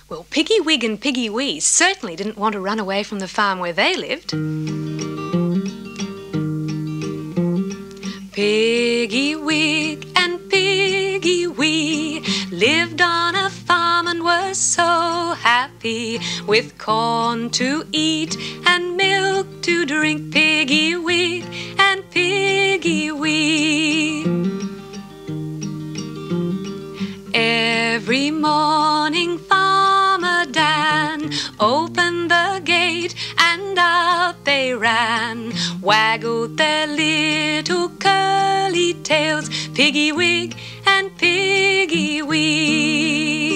Well, Piggy Wig and Piggy Wee certainly didn't want to run away from the farm where they lived. Piggy Wig and Piggy Wee lived on a farm and were so happy, with corn to eat and milk to drink. Piggy Wig and Piggy Wee. Every morning Farmer Dan opened the gate and out they ran, waggled their little curly tails, Piggy Wig and Piggy Wee.